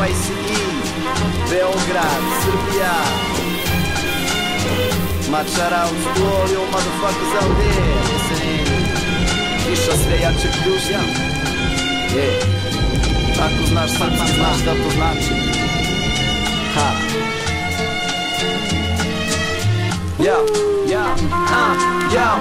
NYC, Beograd, Srbija. My shout out to all you motherfuckers out there listening. Kiša sve jače pljušja. Ako znaš srpski, znaš da to znači. Ha. Yo, yo, yo,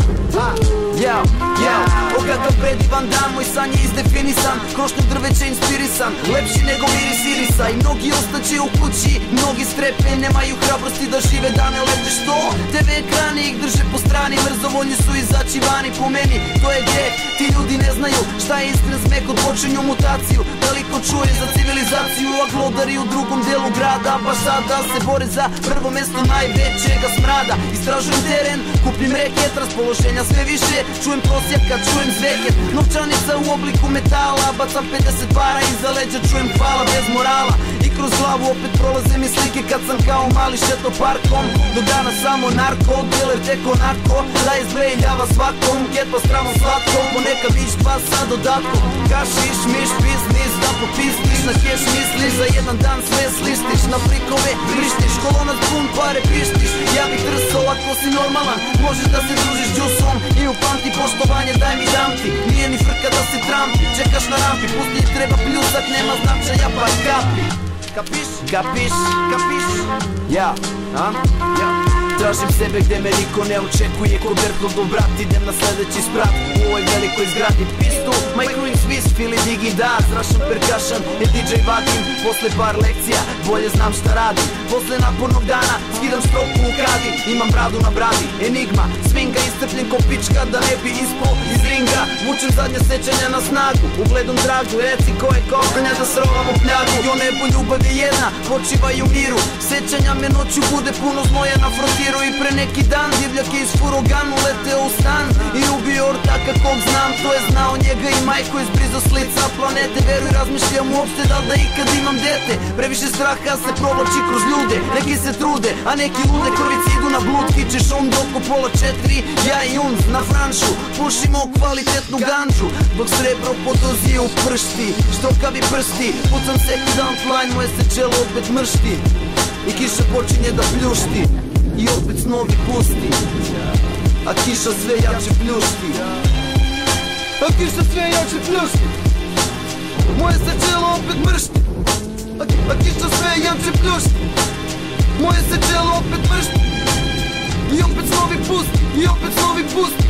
yo, yo. O kakav predivan dan, moj san je izdefinisan. Krošnju drveća inspirisan, lepši nego miris irisa. I mnogi ostaće u kući, mnogi strepe, nemaju hrabrosti da žive dane lepe. Što? TV ekrani ih drže po strani, mrzovoljni su izaći vani. Po meni, to je greh, ti ljudi ne znaju šta je iskren smeh od počinju mutaciju. Veliko čuje za civilizaciju, a glodari u drugom delu grada baš sada se bore za prvo mesto najvećega smrada. Istražujem teren, kupim reket, raspoloženja sve više. Čujem prosjak kad čujem zveket, novčanica u obliku metala. Bacam 50 para iza leđa, čujem hvala bez morala. I kroz glavu opet prolaze mi slike kad sam kao mali šeto parkom. Do dana samo narko, dealer teko narko. Da izbreljava svakom, get pa stramo slatko. Poneka vić dva sa dodatkom. Kašiš, miš, biznis, da popistiš. Na keš misliš, za jedan dan sve slištiš. Na flikove vrištiš, kolonac pun pare pištiš. Ja bih trsao ako si normalan, možeš da se družiš džusom. I upamti poštovanje, daj mi dam ti. Nije ni frka da se trampi, čekaš na rampi. Pusti treba pljusak, nema značaja pa kapi. Kapiš? Kapiš? Kapiš? Ja, a? Ja. Tražim sebe gde me niko ne očekuje. Ko Bertoldov brat, idem na sledeći sprat. U ovoj velikoj zgradi pistu, microing swiss, fili digi da. Zrašan perkašan, je DJ vadim. Posle par lekcija, bolje znam šta radim. Posle napornog dana, skidam stropu u kadi. Imam bradu na bradi, enigma. Swinga istrpljen ko pička da ne bi ispao iz ringa. Vučem zadnje sećanja na snagu, u bledom dragu. Reci ko je kopanja da srovamo pljagu. Jo nebo ljubav je jedna, počivaj u miru. Sećanja me noću bude puno znoja na frontiru. I pre neki dan divljak je iz furoganu leteo u stan i ubio ortaka kog znam. To je znao njega i majko izbrizo s lica planete. Veruj, razmišljam uopšte da ikad imam dete. Previše straha se provlači kroz ljude. Neki se trude, a neki lude krvici idu na blud. Kičeš onda oko pola 4, ja i Unz na franšu. Pušimo kvalitetnu ganđu dok srebro podozi u pršti. Štrokavi prsti, pucam second line, moje se čelo opet mršti. I kiša počinje da pljušti i opet snovi pusti, a kiša sve jače pljušti. A kiša sve jače pljušti, moje se čelo opet mršti. A kiša sve jače pljušti, moje se čelo opet mršti. I opet snovi pusti, i opet snovi pusti.